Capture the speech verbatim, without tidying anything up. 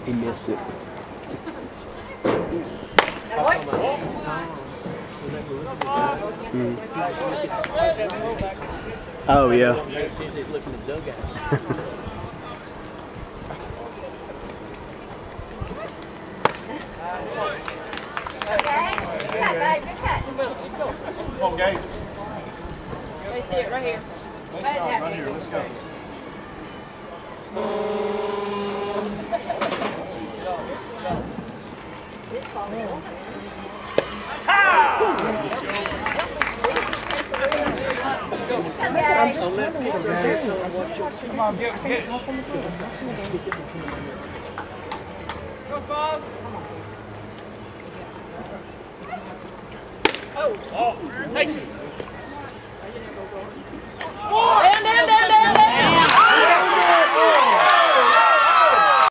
He missed it. Mm. Oh yeah. Come on, Gabe. They see it right here. Right, right here. Let's go. Come on, get, get it. Go, Bob. Oh, Oh, thank you.